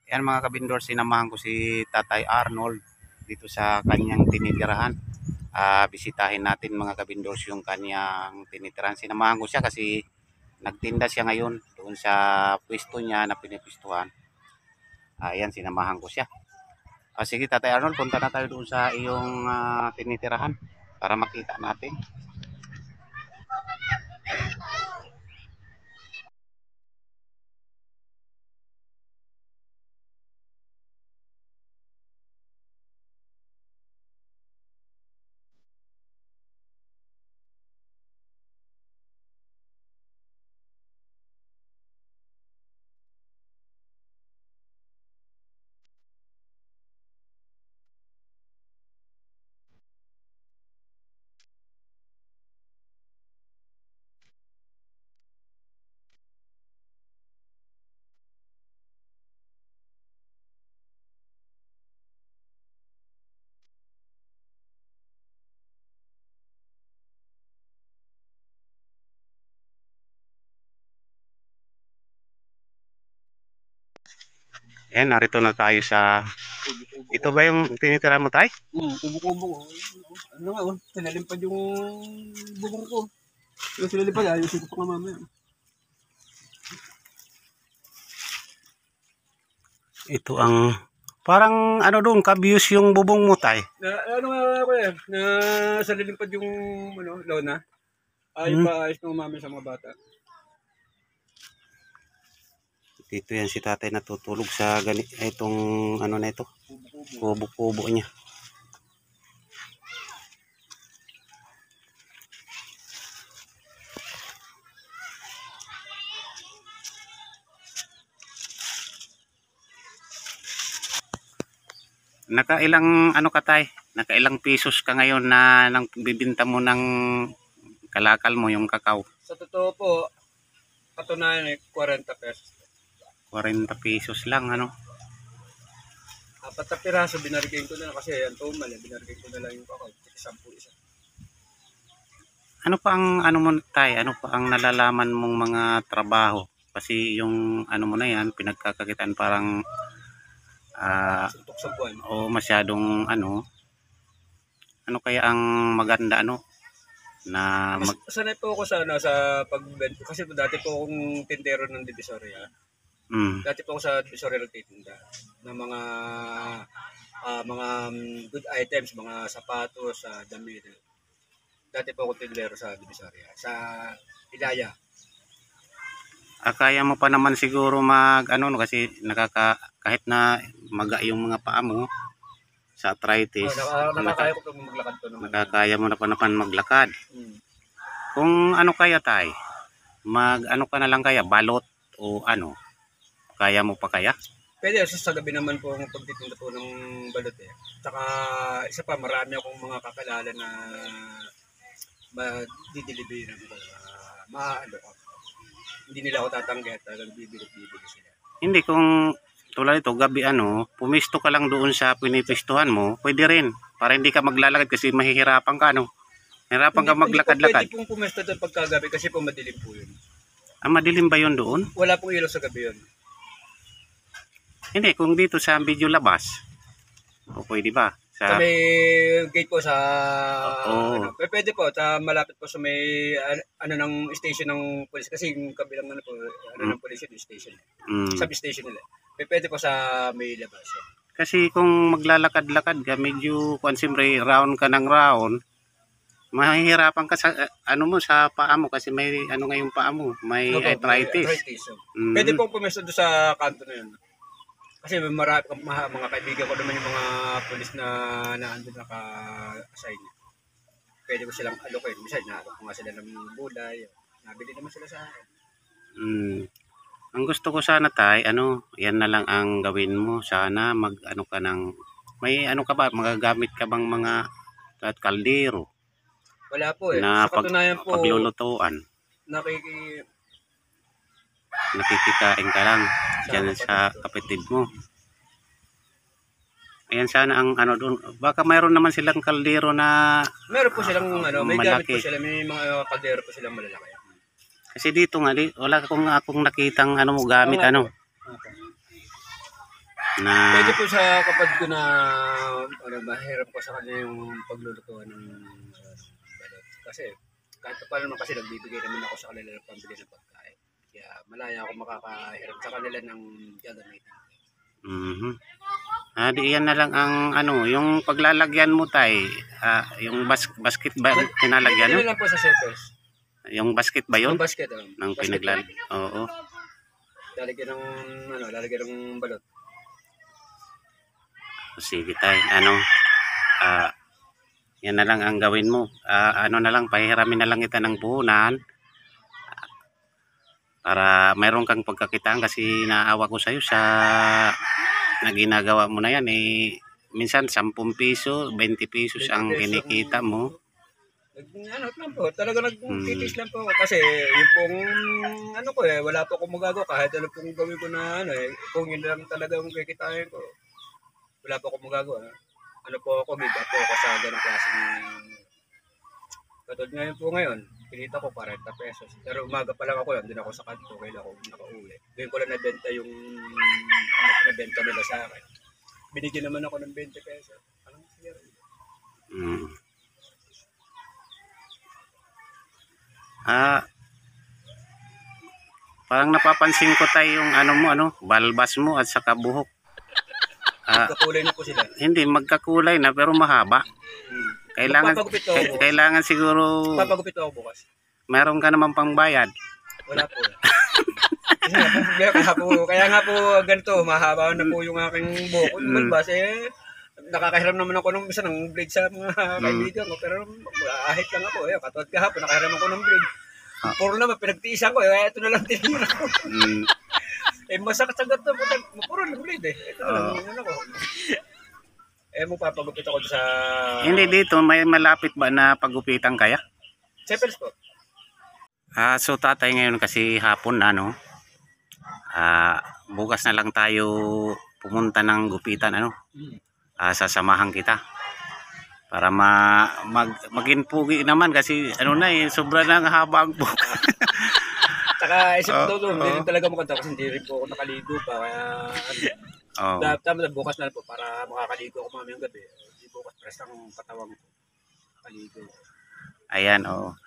Yan mga kabindor, sinamahan ko si Tatay Arnold dito sa kanyang tinitirahan. Bisitahin natin mga kabindors yung kanyang tinitirahan. Sinamahan ko siya kasi nagtinda siya ngayon doon sa pwesto niya na pinipistuhan. Ayan, sinamahan ko siya. Sige Tatay Arnold, punta na tayo doon sa iyong tinitirahan para makita natin. Ayan, narito na tayo sa... Ito ba yung tinitirahan mo, Tay? Kubo-kubo. Ano nga, sinalimpad yung bubong ko. Yung sinalimpad, ayusin ko pa nga mamaya. Ito ang... Parang ano doon, kabiyos yung bubong mo, Tay. Ano nga ako na sinalimpad yung lona. Ipaayos ng mami sa mga bata. Dito yan si Tatay natutulog sa itong ano na ito, kubo-kubo niya. Nakailang ano ka, Tay? Nakailang pesos ka ngayon na nang bibinta mo ng kalakal mo, yung kakao? Sa totoo po, katunayan 40 pesos. 40 pesos lang, ano? 4 na piraso, binarigay ko na kasi ang tumal, binarigay ko na lang yung kakao. 10 isa. Ano pa ang ano mo, Tay? Ano pa ang nalalaman mong mga trabaho? Kasi yung ano mo na yan, pinagkakakitaan parang suntok sa buwan. o masyadong ano kaya ang maganda na sanay po ako sa pagbenta kasi dati po akong tindero ng Divisoria. Dati po ako sa Divisoria nagtitinda ng mga good items, mga sapatos, damit. Dati po ako tindero sa Divisoria, sa Ilaya. Kaya mo pa naman siguro kasi kahit na maga yung mga paa mo sa arthritis. Nakakaya ko pong maglakad to naman. Nakakaya mo na pa naman maglakad. Kung ano kaya, Tay, ka na lang kaya, balot o ano, kaya mo pa kaya? Pwede, sa gabi naman po ang pagtitinda po ng balot eh. Tsaka isa pa, marami akong mga kakalala na madidelivery ng hindi nila ako tatanggi at bibili sila. Hindi, kung tulad ito, gabi pumisto ka lang doon sa pinipistuhan mo, pwede rin. Para hindi ka maglalakad kasi mahihirapan ka, Mahirapan ka maglakad-lakad. Hindi po pwede pong pumisto doon pagkagabi kasi po madilim po yun. Madilim ba yun doon? Wala pong ilaw sa gabi yun. Hindi, kung dito sa video labas, o pwede ba? Sa may gate po sa pwede po sa malapit po sa may ng station ng police kasi yung kabilang ng police yung station. Sub-station nila. Pwede po sa may labas. Kasi kung maglalakad-lakad ka, medyo siyempre round ka ng round, mahihirapan ka sa sa paa mo kasi may ngayong paa mo, may arthritis. Pwede pong pumesto doon sa kanto na yun. Kasi marami mga kaibigan ko naman yung mga pulis na naandun naka-assign. Pwede ko silang alokin. Minsan, naalok ko nga sila ng bulay. Nabili naman sila sa akin. Ang gusto ko sana, Tay, yan na lang ang gawin mo. Sana ka ng, may ka ba, magagamit ka bang mga kaldero? Wala po eh. Na sa katunayan po, paglulutuan. Nakikikain ka lang dyan sa kapatid mo. Ayan, sana ang doon. Baka mayroon naman silang kaldero na meron po silang may malaki. Gamit po sila, may mga kaldero po silang malalaki. Kasi dito nga wala akong nakitang mo gamit Pwede na po sa kapatid ko na ano, mahirap ko sa kanya yung paglulutuan ng balot. Kasi kahit pa naman kasi nagbibigay naman ako sa kanila ng pambili ng pagkain. Kaya malaya ako makakahiram sa kanila ng gagamitin. mhm. Di yan na lang ang ano, yung paglalagyan mo tay, yung basket ba pinalagyan Bibili yun? lang po sa Sepers. Yung basket ba yun? Yung basket, Nang basket pinaglan. lang. Oo. Lalagyan ng lalagyan ng balot. Sige tay, ano, yan na lang ang gawin mo. Ano na lang, pahiramin na lang kita ng puhunan para mayroon kang pagkakitaan kasi naawa ko sa'yo sa na ginagawa mo na yan minsan 10 piso, 20 pesos ang 20 pesos kinikita mo. Ano lang po, talaga nagtitis lang po ako kasi yung pong ano ko wala po akong magagawa kahit ano pong gawin ko na kung yun lang talaga ang kikitain ko. Wala po akong magagawa. Ano po ako, big up po ako sa ganung klaseng katulad ngayon po ngayon, pinita ko 40 pesos. Pero umaga pa lang ako, andun ako sa kanto, kailan ako nakauwi. Ngayon ko lang nabenta yung nabenta nila sa akin. Binigyan naman ako ng 20 pesos. Anong siguro? Mm. Parang napapansin ko tayo yung balbas mo at saka buhok. Magkakulay na po sila. Hindi magkakulay na pero mahaba. Magpapagupit ako bukas. Kailangan siguro Magpapagupit ako bukas. meron ka naman pangbayad. Wala po. Kaya nga po ganito, mahaba na po yung aking buhok. Balbas nakakahiram naman ako ng isa ng blade sa mga kaibigan ko. Pero ahit lang ako. Katulad kahapon, nakahiram ako ng blade. Puro naman, pinagtiisan ko. Ito na lang tinignan ako. Masakit sa gato. Puro ng blade Ito na lang ako. Magpapagupit ako sa... Hindi dito, may malapit ba na pagupitan kaya? Sepels po. So tatay ngayon kasi hapon bukas na lang tayo pumunta ng gupitan sasamahan kita para maging pugi naman kasi sobra na ang haba ang buhok. Saka isip ko doon, hindi rin talaga makanta kasi hindi rin po ako nakaligo pa. Kaya tama bukas na po para makakaligo ako mamayang gabi. Hindi bukas press ang katawang ko. Kaligo. Ayan,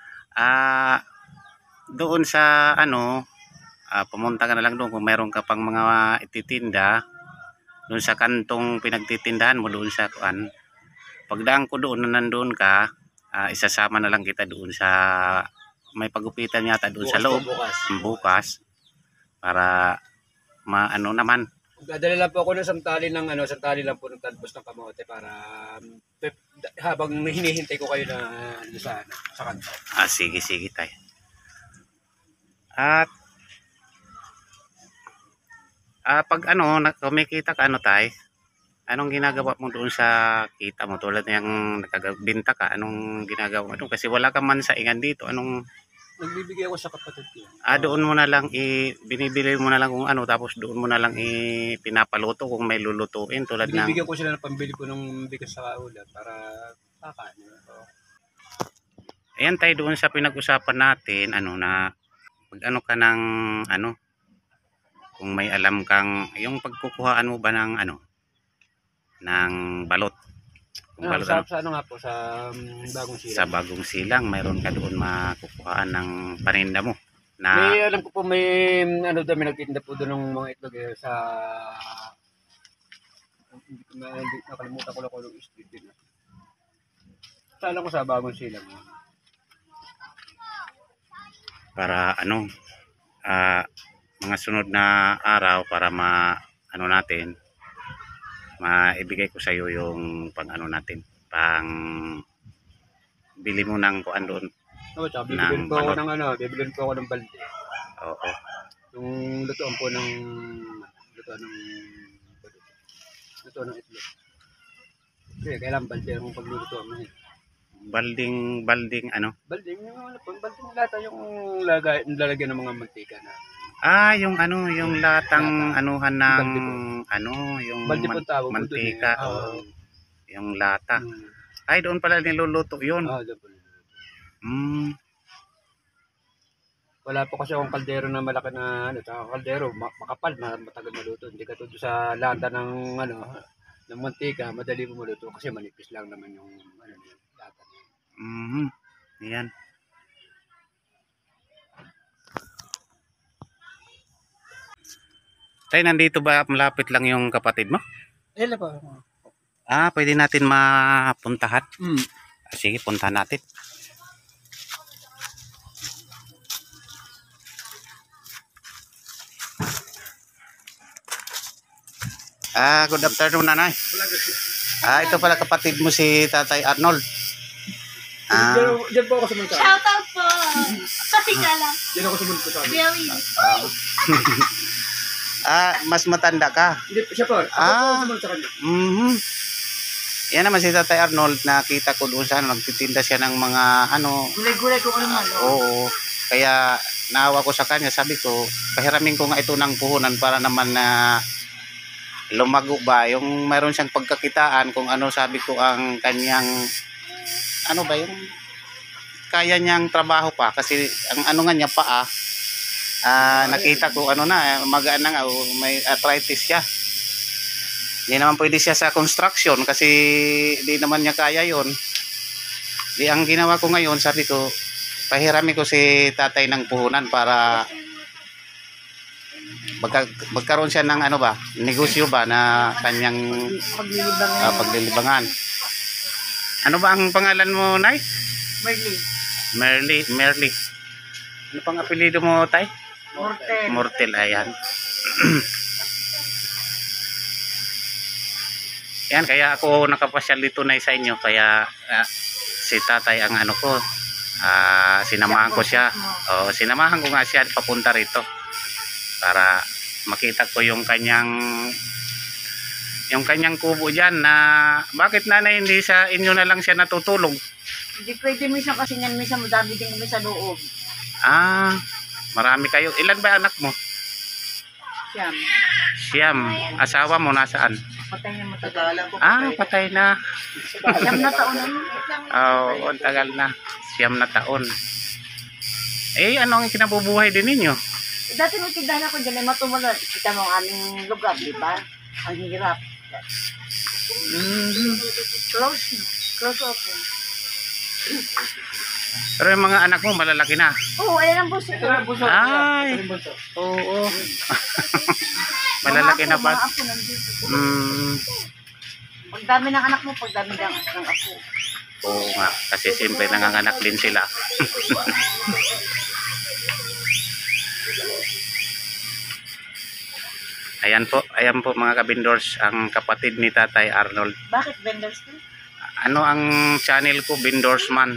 doon sa pumunta ka na lang doon kung meron ka pang mga ititinda doon sa kantong pinagtitindahan mo doon sa pagdaan ko doon na nandoon ka, isasama na lang kita doon sa may pagupitan yata doon Bukas sa loob bukas para naman. Dadala lang po ako ng santali lang po ng talbos ng kamote para habang hinihintay ko kayo na sa kanto. Sige tayo. At pag kumikita ka tay, anong ginagawa mo doon sa kita mo tulad ng nakagbenta ka, anong ginagawa mo doon kasi wala ka man sa ingan dito, Nagbibigay ako sa kapatid ko. doon mo na lang binibili mo na lang kung tapos doon mo na lang pinapaluto kung may lulutuin tulad ng Bibigyan ko sila ng pambili ko ng bigas sa ulam para kakain. ayan tayo doon sa pinag-usapan natin na pag ka ng kung may alam kang yung pagkukuhaan mo ba ng ng balot. Sa nga po sa Bagong Silang. Sa Bagong Silang mayroon ka doon makukuhaan ng paninda mo na may alam ko po may may nagtitinda po doon ng mga itlog sa nakalimutan ko lang kung anong street din. Sa alam ko sa Bagong Silang. Para mga sunod na araw para natin maibigay ko sa iyo yung pang natin pang bili mo ng kuan doon. Bibilin po ako ng bibilin po ako ng balde. Oo. Yung lutuan po ng lutuan ng itlog. Kasi kailangan balde ang paglulutuan mo Balding Balding yung balding lata yung lalagyan ng mga mantika na. Yung yung latang anuhan ng yung mantika yung lata. Ay doon pala niluluto 'yun. Doon. Wala po kasi akong kaldero na malaki na ano, tsaka kaldero makapal, matagal maluto. Hindi katulad sa lata ng ano, ng mantika, madali po maluto kasi manipis lang naman yung ano niya, lata niya. Mhm. Ayan. Tay, nandito ba malapit lang yung kapatid mo? Ayun po. Pwede natin mapuntahan. Hmm. Sige, puntahan natin. Good afternoon, nanay. Ito pala kapatid mo si Tatay Arnold. Diyan po ako sumunod sa amin. Shout out po! Pati ka lang. Diyan ako sumunod sa amin. Biyawi. Mas matanda ka. Hindi, siya po. Ako po sumunod sa kanya. Mhm. Yan naman si Tatay Arnold, nakita ko doon sa ano, nagtitinda siya ng mga ano. Gulay-gulay ko ano man. Oo. Kaya naawa ko sa kanya, sabi ko, pahiramin ko nga ito ng puhunan para naman na lumago ba. Yung mayroon siyang pagkakitaan kung ano, sabi ko ang kanyang, ano ba yung kaya niyang trabaho pa. Kasi ang ano nga niya paa, nakita ko ano na, magaan na nga, may arthritis siya. Hindi naman pwede siya sa construction kasi di naman niya kaya yon. Di ang ginawa ko ngayon, sabi ko, pahirami ko si tatay ng puhunan para magkaroon siya ng ano ba, negosyo ba na kanyang paglilibangan. Ano ba ang pangalan mo, Nay? Merly. Ano pang apelyido mo, Tay? Mortel, ayan. Yan, kaya ako nakapasyal dito na sa inyo. Kaya si tatay ang ano ko, sinamahan ko siya. Sinamahan ko nga siya papunta rito para makita ko yung kanyang kubo dyan na bakit nanay hindi sa inyo na lang siya natutulog? Hindi pwede minsan kasi yan, minsan madami din kami sa loob. Marami kayo. Ilan ba anak mo? Siyam. Asawa mo nasaan? Patay na matagal. Patay na. Siyam na taon na. Ang tagal na. Siyam na taon. Ano ang kinabubuhay din ninyo? Dati may tindahan ako dyan, ay matumala. Kita mo ang aming lugar, di ba? Ang hirap. Close open. Pero yung mga anak mo malalaki na. Oo, ayan ang buso ko. Ay. Oo. Malalaki na ba? Mga apo nandito. Pag dami ng anak mo, pag dami ng apo. Oo nga, kasi siyempre nanganganak din sila. Ayan po mga kabindors, ang kapatid ni Tatay Arnold. Bakit vendors ko? Ano ang channel ko, Bindorsman.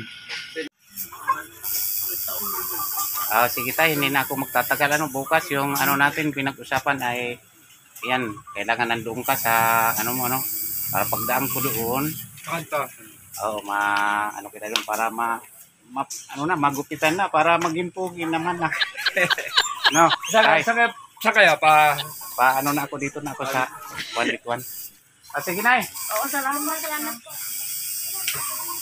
Sige tayo, hindi na ako magtatagal. Bukas yung ano natin pinag-usapan ay yan, kailangan nandoon ka sa ano mo, para pagdaan ko doon. Kanta. Ano kita doon para magupitan na para maging pugi naman na. No. Kaya pa ano na ako dito na ako sa 1 with 1. Sige na. Oo, salamat po.